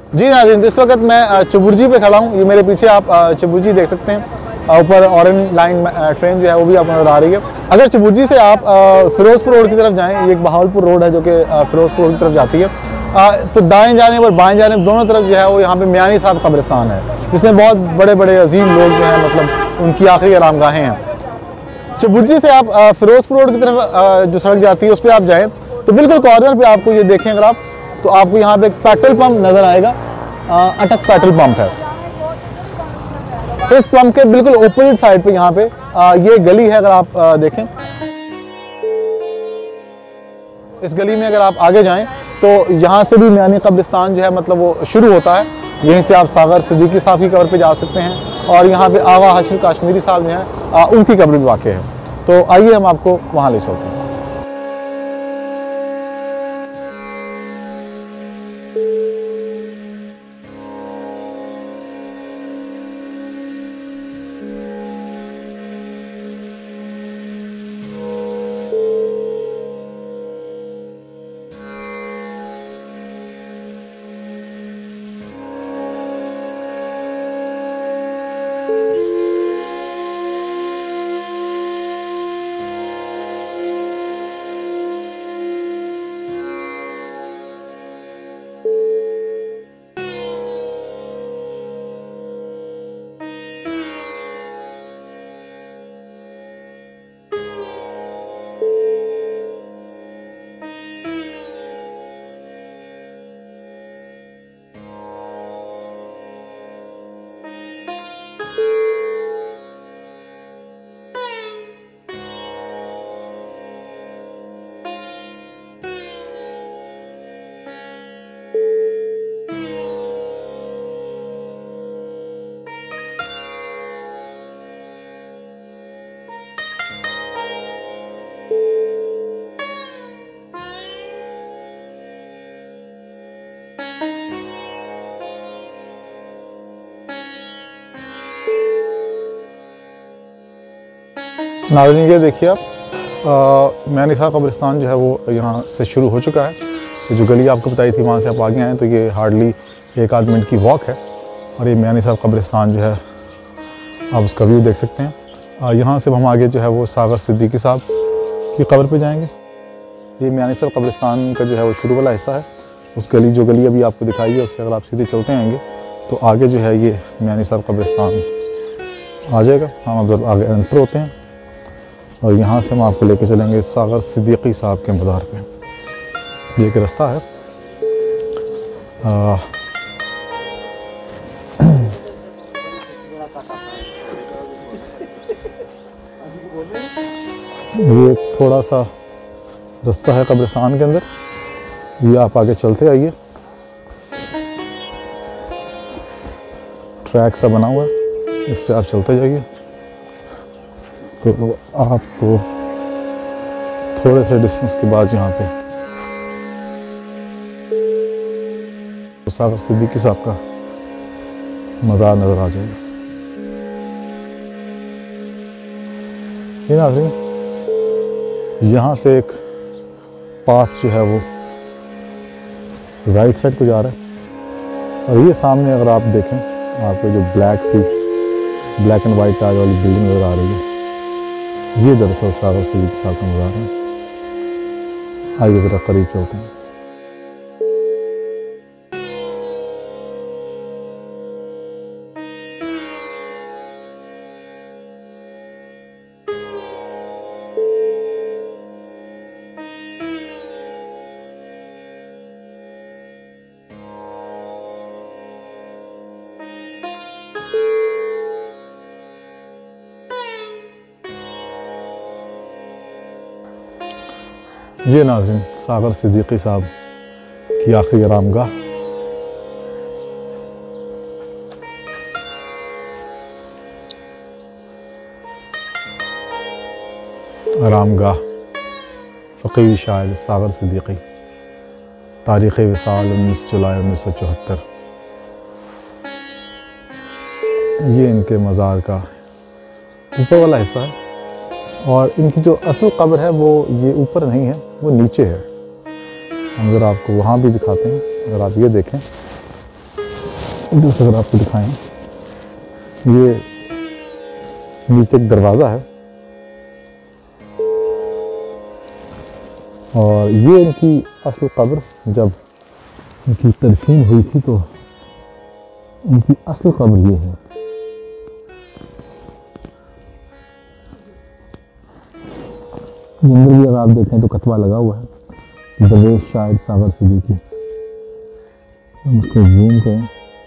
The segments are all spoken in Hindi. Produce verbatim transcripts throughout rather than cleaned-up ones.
जी नाज़रीन, इस वक्त मैं चबुर्जी पे खड़ा हूँ। ये मेरे पीछे आप चबुर्जी देख सकते हैं। ऊपर ऑरेंज लाइन ट्रेन जो है वो भी आपको नज़र आ रही है। अगर चबुर्जी से आप फिरोजपुर रोड की तरफ जाएं, ये एक बहावलपुर रोड है जो कि फिरोजपुर रोड की तरफ जाती है, आ, तो दाएं जाने पर बाएं जाने दोनों तरफ जो है वो यहाँ पे मियानी साहब कब्रिस्तान है, जिसमें बहुत बड़े बड़े अजीम लोग जो हैं, मतलब उनकी आखिरी आरामगाहें हैं। चबुर्जी से आप फिरोजपुर रोड की तरफ जो सड़क जाती है उस पर आप जाएँ तो बिल्कुल कॉर्नर पर आपको ये देखें अगर आप, तो आपको यहाँ पे एक पेट्रोल पंप नज़र आएगा। आ, अटक पेट्रोल पंप है। इस पंप के बिल्कुल ओपोजिट साइड पे यहाँ पे आ, ये गली है। अगर आप आ, देखें, इस गली में अगर आप आगे जाएं तो यहाँ से भी मियानी कब्रिस्तान जो है मतलब वो शुरू होता है। यहीं से आप सागर सिद्दीकी साहब की कब्र पे जा सकते हैं और यहाँ पे आगा हाशिर काश्मीरी साहब जो हैं उनकी कब्र भी वाक़ है। तो आइए हम आपको वहाँ ले चलते हैं। नाज़रीन, ये देखिए आप, मियानी साहब कब्रिस्तान जो है वो यहाँ से शुरू हो चुका है। से जो गली आपको बताई थी वहाँ से आप आगे आएँ तो ये हार्डली एक आध मिनट की वॉक है और ये मियानी साहब कब्रिस्तान जो है आप उसका व्यू देख सकते हैं। यहाँ से हम आगे जो है वो सागर सिद्दीकी साहब की कब्र पे जाएंगे। ये मियानी साहब कब्रिस्तान का जो है वो शुरू वाला हिस्सा है। उस गली जो गली अभी आपको दिखाई है उससे अगर आप सीधे चलते आएँगे तो आगे जो है ये मियानी साहब कब्रिस्तान आ जाएगा। हम अब आगे एंटर होते हैं और यहाँ से हम आपको लेके चलेंगे सागर सिद्दीकी साहब के मज़ार पे। ये एक रास्ता है। आ, ये थोड़ा सा रास्ता है कब्रिस्तान के अंदर। ये आप आगे चलते आइए, ट्रैक सा बना हुआ है, इस पर आप चलते जाइए तो आपको थोड़े से डिस्टेंस के बाद यहाँ पे तो सागर सिद्दीकी साहब का मज़ार नज़र आ जाएगा। ये नाज़रीन, यहाँ से एक पाथ जो है वो राइट साइड को जा रहा है और ये सामने अगर आप देखें आपको जो ब्लैक सी ब्लैक एंड वाइट टाइल वाली बिल्डिंग नज़र आ रही है, ये दरअसल सागर सिद्दीकी साहब का मज़ार है। आइए ज़रा करीब चलते हैं। ये नाज़रीन सागर सिद्दीकी साहब की आखिरी आरामगाह। आरामगाह फ़कीह शायर सागर सिद्दीकी, तारीख़ विसाल उन्नीस जुलाई उन्नीस सौ चौहत्तर। ये इनके मज़ार का ऊपर वाला हिस्सा है और इनकी जो असल कब्र है वो ये ऊपर नहीं है, वो नीचे है। हम ज़रा आपको वहाँ भी दिखाते हैं। अगर आप ये देखें इधर से अगर आपको दिखाएं, ये नीचे एक दरवाज़ा है और ये इनकी असल कब्र, जब इनकी तदफीन हुई थी तो इनकी असल कब्र ये है। अंदर भी अगर आप देखें तो कतबा लगा हुआ है, दरवेश शायद सागर सिद्दीकी। हम उसको जूम करें,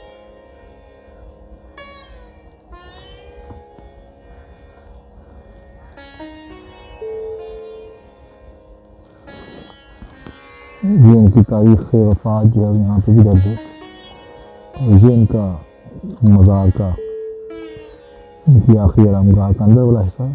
ये इनकी तारीख़ वफ़ात जो है यहाँ पे भी दर्ज है और ये इनका मज़ार का, इनकी आखिरी आरामगाह का अंदर वाला हिस्सा है।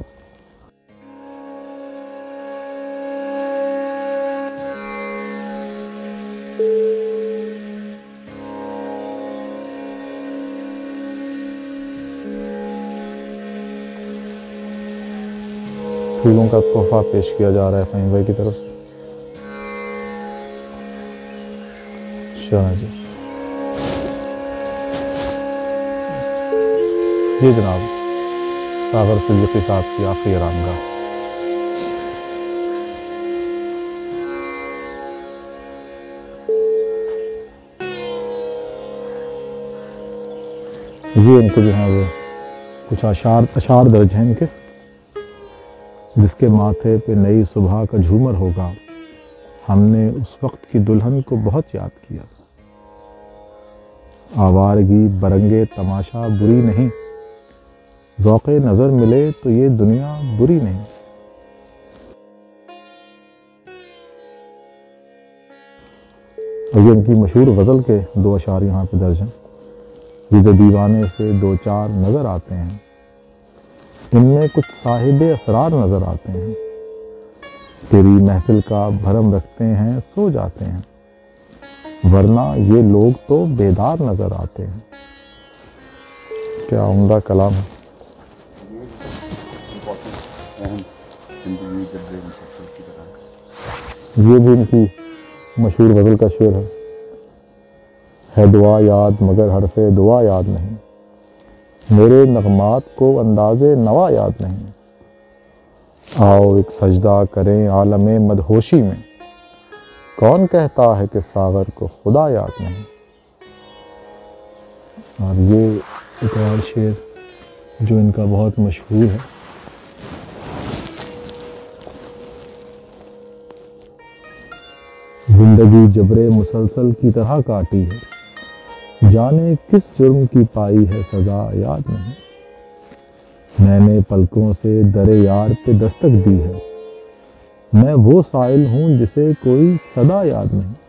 फूलों का तोहफा पेश किया जा रहा है फ़हीम भाई की तरफ से। शाह जी, ये जनाब सागर सिद्दीकी साहब की आखिरी आरामगाह। ये इनके जो हैं वो कुछ अशार अशार दर्ज हैं इनके, जिसके माथे पे नई सुबह का झूमर होगा, हमने उस वक्त की दुल्हन को बहुत याद किया। आवारगी बरंगे तमाशा बुरी नहीं, ज़ौक़े नज़र मिले तो ये दुनिया बुरी नहीं। और ये इनकी मशहूर गज़ल के दो अशार यहाँ पे दर्ज हैं। ये जो दीवाने से दो चार नज़र आते हैं, इनमें कुछ साहिबे असरार नज़र आते हैं, तेरी महफिल का भरम रखते हैं सो जाते हैं, वरना ये लोग तो बेदार नज़र आते हैं। क्या उम्दा कलाम है। ये भी इनकी मशहूर गज़ल का शेर है, है दुआ याद मगर हरफ़े दुआ याद नहीं, मेरे नगमात को अंदाज़े नवा याद नहीं, आओ एक सजदा करें आलमे मदहोशी में, कौन कहता है कि सागर को खुदा याद नहीं। और ये एक और शेर जो इनका बहुत मशहूर है, जिंदगी जबरे मुसलसल की तरह काटी है, जाने किस जुर्म की पाई है सज़ा याद नहीं, मैंने पलकों से दरे यार पे दस्तक दी है, मैं वो साइल हूँ जिसे कोई सदा याद नहीं।